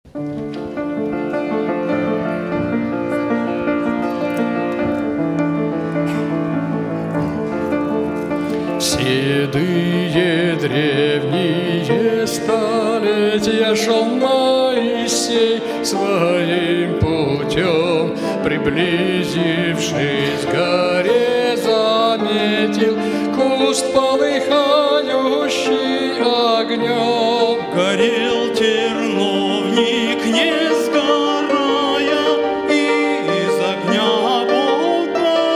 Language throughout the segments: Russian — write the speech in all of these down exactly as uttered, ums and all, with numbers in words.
Седые древние столетия шел Моисей своим путем, приблизившись к горе, заметил куст, полыхающий огнем. Горел терновник, не сгорая, и из огня Бог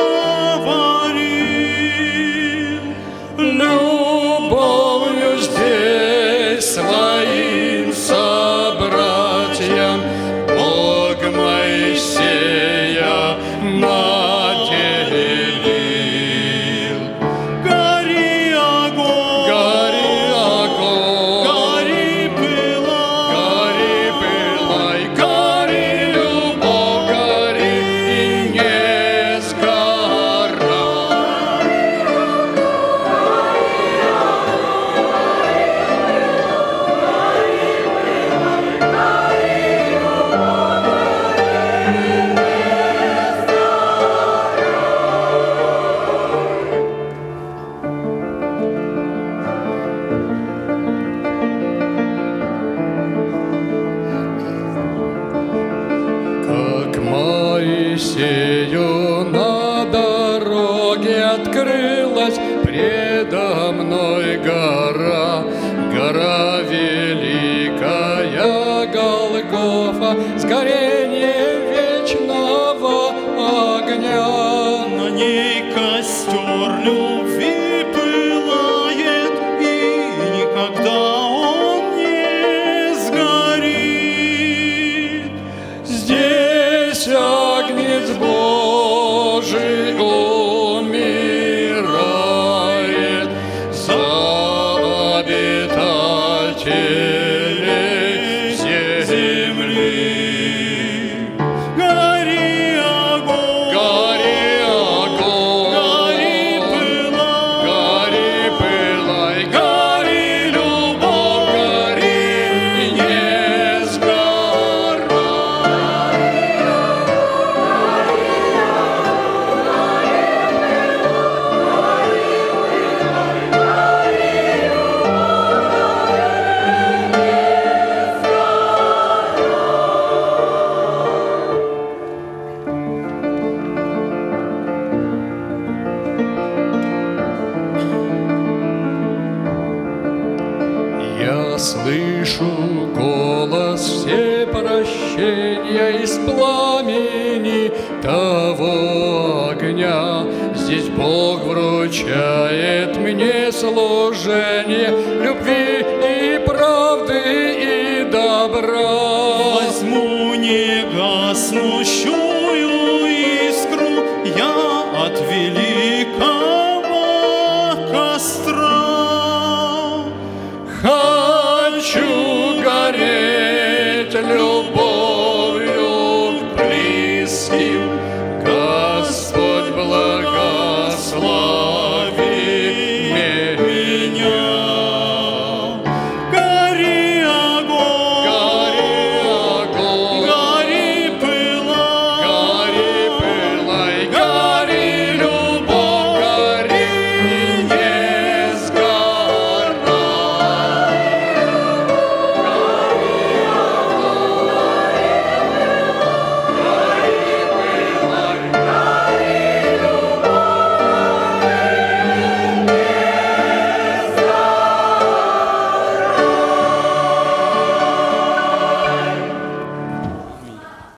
говорил. Любовью здесь своим собратьям Бог Моисея наделил. Гори огонь, Гори огонь, гори пылай, гори пылай, гори любовь, гори и не сгорай. Как Моисею на дороге открылась предо мной гора, гора великая Голгофа, с горением вечного огня. на ней костер любви пылает, и никогда он не сгорит. Здесь Агнец Божий умирает за обитателей земли. Гори огонь, Гори огонь, гори пылай, гори пылай, гори любовь, гори и не сгорай. Я слышу голос все прощения из пламени того огня. Здесь Бог вручает мне служение любви и правды и добра. возьму негаснущую искру я от великого костра. Хочу гореть любовью к близким